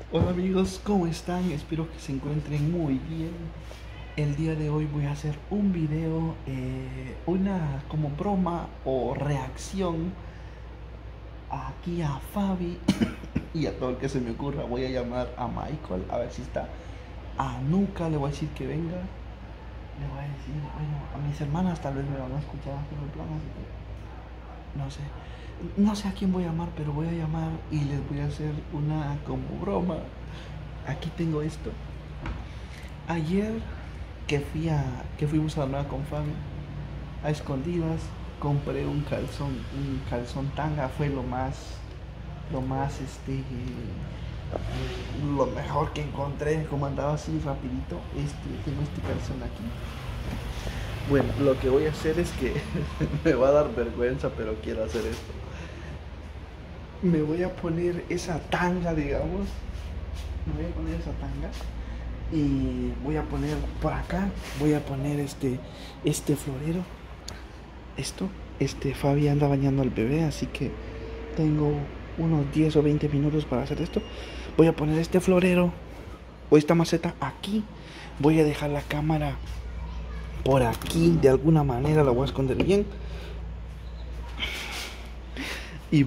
Hola amigos, ¿cómo están? Espero que se encuentren muy bien. El día de hoy voy a hacer un video, una como broma o reacción aquí a Fabi y a todo el que se me ocurra. Voy a llamar a Michael a ver si está. A Nuka le voy a decir que venga. Le voy a decir, bueno, a mis hermanas tal vez me van a escuchar en el plan, así que no sé. No sé a quién voy a llamar, pero voy a llamar y les voy a hacer una como broma. Aquí tengo esto. Ayer que fuimos a la nueva con Fabi, a escondidas, compré un calzón tanga, fue lo mejor que encontré, como andaba así rapidito, tengo este calzón aquí. Bueno, lo que voy a hacer es que me va a dar vergüenza, pero quiero hacer esto. Me voy a poner esa tanga, digamos, me voy a poner esa tanga y voy a poner por acá, voy a poner este florero. Fabi anda bañando al bebé, así que tengo unos 10 o 20 minutos para hacer esto. Voy a poner este florero o esta maceta aquí. Voy a dejar la cámara por aquí, de alguna manera la voy a esconder bien. Y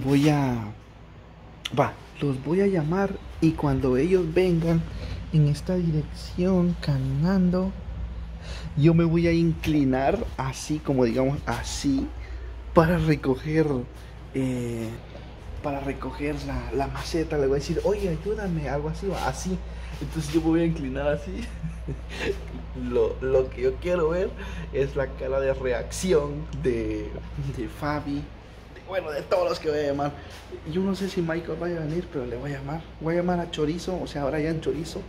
los voy a llamar y cuando ellos vengan en esta dirección caminando, yo me voy a inclinar así, como digamos así, para recoger la maceta. Le voy a decir, oye, ayúdame, algo así, así. Entonces yo me voy a inclinar así. Lo que yo quiero ver es la cara de reacción de Fabi, bueno, de todos los que voy a llamar. Yo no sé si Michael vaya a venir, pero le voy a llamar. Voy a llamar a Chorizo, o sea, ahora ya en Chorizo.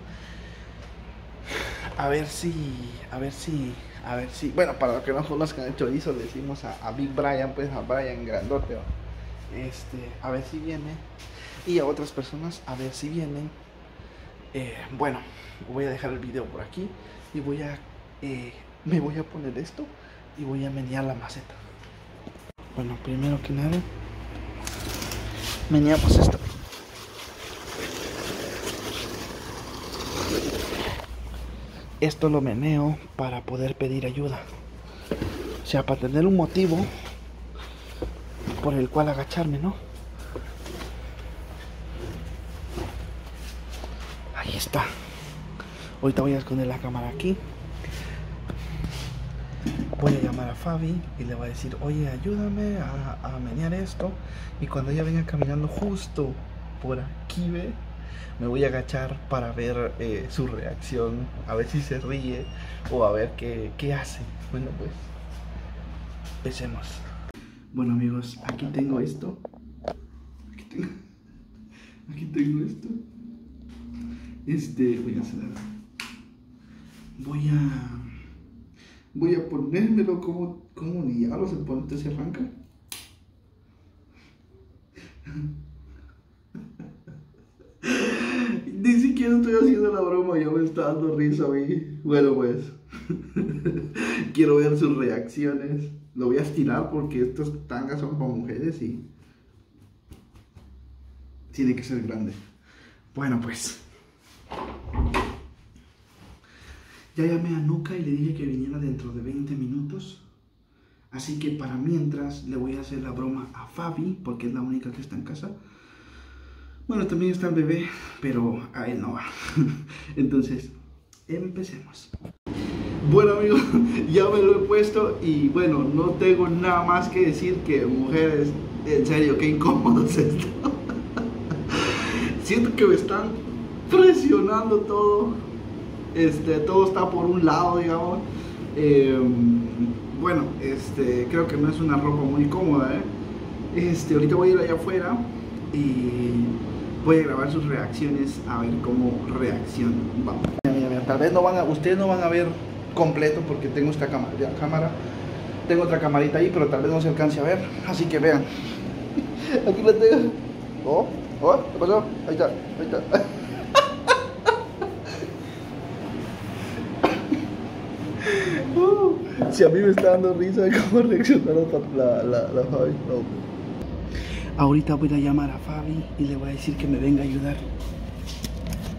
A ver si, bueno, para los que no conozcan el Chorizo, le decimos a Big Brian, pues a Brian Grandote, ¿va? A ver si viene. Y a otras personas, a ver si vienen. Bueno, voy a dejar el video por aquí y me voy a poner esto y voy a menear la maceta. Bueno, primero que nada, meneamos esto. Esto lo meneo para poder pedir ayuda. O sea, para tener un motivo por el cual agacharme, ¿no? Ahí está. Ahorita voy a esconder la cámara aquí. Voy a llamar a Fabi y le voy a decir, oye, ayúdame a menear esto. Y cuando ella venga caminando justo por aquí, ve, me voy a agachar para ver su reacción, a ver si se ríe o a ver qué hace. Bueno, pues, empecemos. Bueno amigos, aquí tengo esto. Aquí tengo esto. Voy a hacer. Voy a ponérmelo como diablo se pone, entonces se arranca. Ni siquiera estoy haciendo la broma, ya me está dando risa a mí. Bueno, pues, quiero ver sus reacciones. Lo voy a estirar porque estas tangas son para mujeres y tiene que ser grande. Bueno, pues, ya llamé a Nuka y le dije que viniera dentro de 20 minutos. Así que para mientras le voy a hacer la broma a Fabi, porque es la única que está en casa. Bueno, también está el bebé, pero a él no va. Entonces, empecemos. Bueno amigos, ya me lo he puesto y bueno, no tengo nada más que decir que mujeres, en serio, qué incómodo es esto. Siento que me están presionando todo. Todo está por un lado, digamos. Bueno, creo que no es una ropa muy cómoda, ahorita voy a ir allá afuera y voy a grabar sus reacciones a ver cómo reaccionan. Vamos. Mira, tal vez ustedes no van a ver completo porque tengo esta cámara. Tengo otra camarita ahí, pero tal vez no se alcance a ver. Así que vean. Aquí la tengo. Oh, ¿qué pasó? Ahí está. Si a mí me está dando risa de cómo reaccionar la Fabi. No. Ahorita voy a llamar a Fabi y le voy a decir que me venga a ayudar.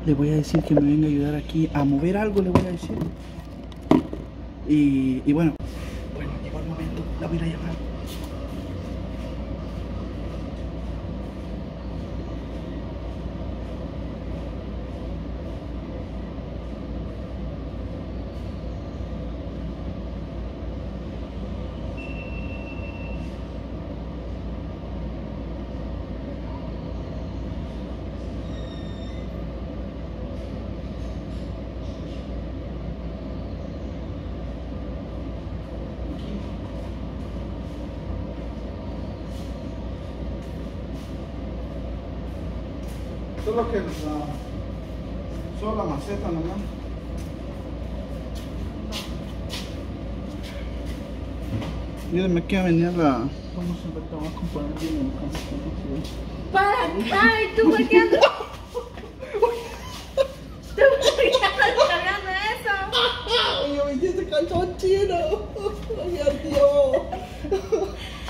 Le voy a decir que me venga a ayudar aquí a mover algo, le voy a decir. Y bueno, llegó el momento, la voy a ir a llamar. Solo que solo la maceta nomás. Dígame que venía la... Vamos a ver, te voy a componer bien en el ¡Para acá! ¿Y tú por qué andas? ¿Tú por qué andas cargando eso? Oye, me hiciste calzón chino. Ay, Dios.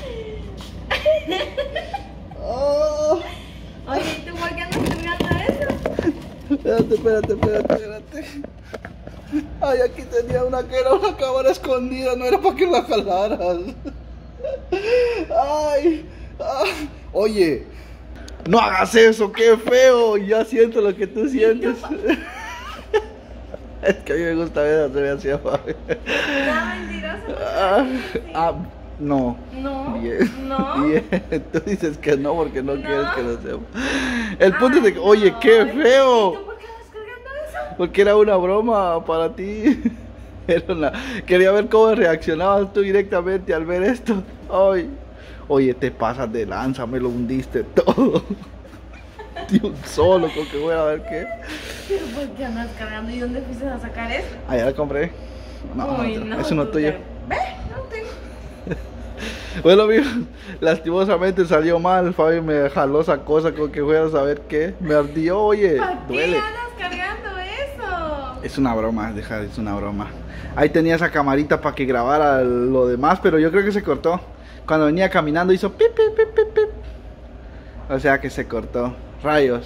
Oye, ¿y tú por qué andas cargando eso? Espérate. Ay, aquí tenía una que era una cámara escondida, no era para que la jalaras. Ay. Oye, no hagas eso, qué feo. Ya siento lo que tú sientes. Es que a mí me gusta ver hacerme así a Fabi. No, mentiroso. No. No. Bien. No. Bien. Tú dices que no porque no quieres que lo sepa. El punto es de que, oye, qué feo. ¿Y tú por qué andas cargando eso? Porque era una broma para ti. Quería ver cómo reaccionabas tú directamente al ver esto. Ay. Oye, te pasas de lanza, me lo hundiste todo. Tío, solo con que voy a ver qué. ¿Pero por qué andas cargando? ¿Y dónde fuiste a sacar eso? Ah, ya la compré. No, Uy, eso no es tuyo. ¿Ves? No tengo. Bueno, amigos, lastimosamente salió mal. Fabi me jaló esa cosa con que fuera a saber qué. Me ardió, oye. ¿Para qué Duele. andas cargando eso? Es una broma, deja, es una broma. Ahí tenía esa camarita para que grabara lo demás, pero yo creo que se cortó. Cuando venía caminando hizo pip, pip, pip, pip, pip. O sea que se cortó. Rayos.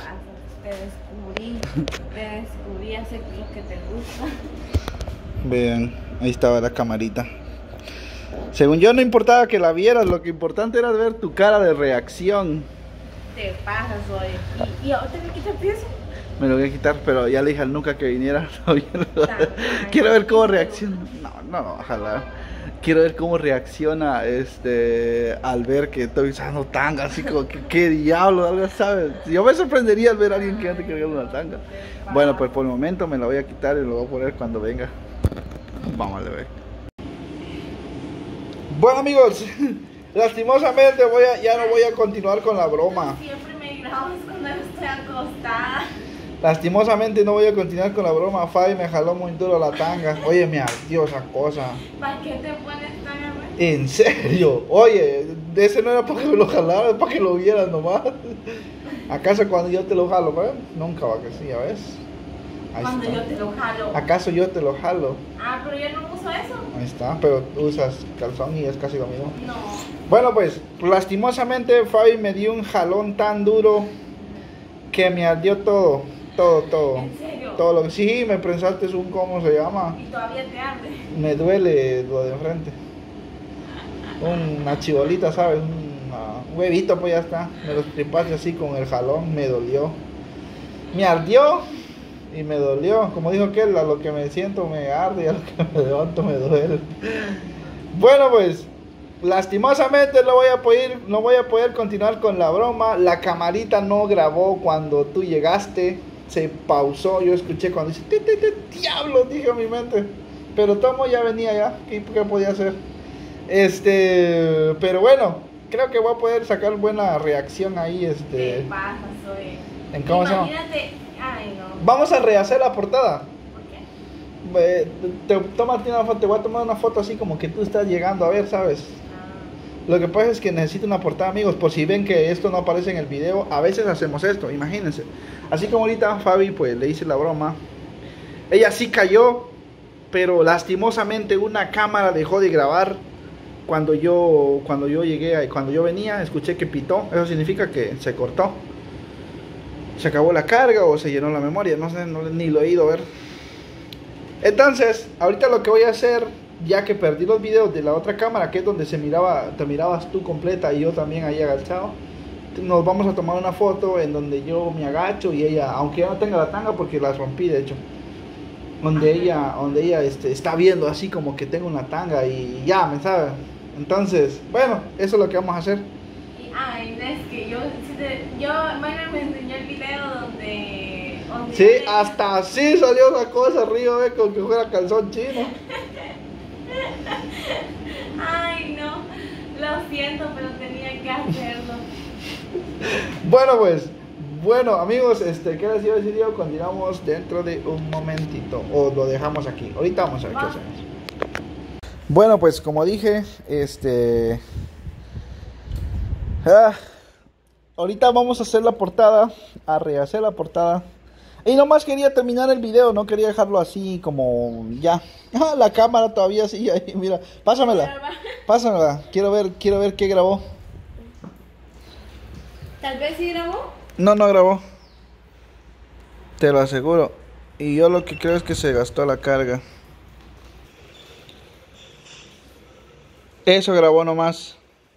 Te descubrí, hace lo que te gusta. Vean, ahí estaba la camarita. Según yo no importaba que la vieras, lo que importante era ver tu cara de reacción. Te pasas hoy. ¿Y ahora te quitas eso? Me lo voy a quitar, pero ya le dije al Nuca que viniera. Quiero ver cómo reacciona. No, ojalá. Quiero ver cómo reacciona al ver que estoy usando tanga, así como que qué diablo, algo, ¿sabes? Yo me sorprendería al ver a alguien que ande cargando una tanga. Bueno, pues por el momento me la voy a quitar y lo voy a poner cuando venga. Vamos a ver. Bueno, amigos, lastimosamente ya no voy a continuar con la broma. Siempre me grabas cuando estoy acostada. Lastimosamente no voy a continuar con la broma. Fabi me jaló muy duro la tanga. Oye, me ardió esa cosa. ¿Para qué te pones tan arrecho? En serio. Oye, ese no era para que me lo jalaras, para que lo vieras nomás. ¿Acaso cuando yo te lo jalo, ¿ves? Nunca va que sí, ¿ya ves? Ahí Cuando está. yo te lo jalo. ¿Acaso yo te lo jalo? Ah, pero yo no uso eso. Ahí está, pero usas calzón y es casi lo mismo. No. Bueno, pues, lastimosamente Fabi me dio un jalón tan duro que me ardió todo. ¿En serio? Todo lo que sí, me prensaste un, ¿cómo se llama? Y todavía te arde. Me duele lo de enfrente. Una chibolita, ¿sabes? Un huevito, pues ya está. Me lo tripaste así con el jalón, me dolió. Me ardió y me dolió. Como dijo aquel, a lo que me siento me arde y a lo que me levanto me duele. Bueno, pues, lastimosamente no voy a poder continuar con la broma. La camarita no grabó cuando tú llegaste. Se pausó, yo escuché cuando dice diablo, dije en mi mente, pero Tomo ya venía ya, ¿qué podía hacer? Pero bueno, creo que voy a poder sacar buena reacción ahí, ¿Qué pasa, soy? ¿En cómo se llama? Imagínate, ay no. Vamos a rehacer la portada. ¿Por qué? Tómate una foto, te voy a tomar una foto así como que tú estás llegando a ver, ¿sabes? Lo que pasa es que necesito una portada, amigos, por si ven que esto no aparece en el video, a veces hacemos esto, imagínense. Así como ahorita Fabi, pues le hice la broma. Ella sí cayó, pero lastimosamente una cámara dejó de grabar cuando yo llegué, cuando yo venía, escuché que pitó, eso significa que se cortó. se acabó la carga o se llenó la memoria, no sé, ni lo he ido a ver. Entonces, ahorita lo que voy a hacer, ya que perdí los videos de la otra cámara, que es donde te mirabas tú completa y yo también ahí agachado, nos vamos a tomar una foto en donde yo me agacho y ella, aunque ya no tenga la tanga porque la rompí de hecho, donde ella está viendo así como que tengo una tanga y ya, ¿me sabe? Entonces, bueno, eso es lo que vamos a hacer. Ay, es que Mayra me enseñó el video donde Sí, hasta así salió la cosa arriba, con que fuera calzón chino. Ay, no, lo siento, pero tenía que hacerlo. Bueno amigos, ¿qué les iba a decir yo? Continuamos dentro de un momentito, o lo dejamos aquí, ahorita vamos a ver qué hacemos. Bueno, pues como dije, ahorita vamos a hacer la portada, a rehacer la portada. Y nomás quería terminar el video, no quería dejarlo así como ya. La cámara todavía sigue ahí, mira, pásamela, quiero ver qué grabó. Tal vez sí grabó. No grabó. Te lo aseguro. Y yo lo que creo es que se gastó la carga. Eso grabó nomás.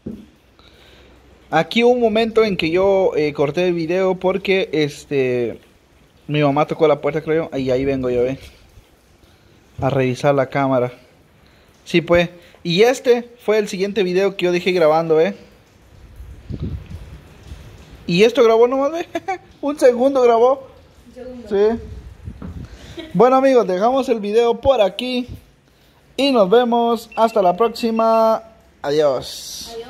Aquí hubo un momento en que yo corté el video porque mi mamá tocó la puerta, creo yo, y ahí vengo yo, a revisar la cámara. Sí, pues. Y fue el siguiente video que yo dejé grabando, Y esto grabó nomás, un segundo grabó. Un segundo. Sí. Bueno amigos, dejamos el video por aquí. Y nos vemos hasta la próxima. Adiós. Adiós.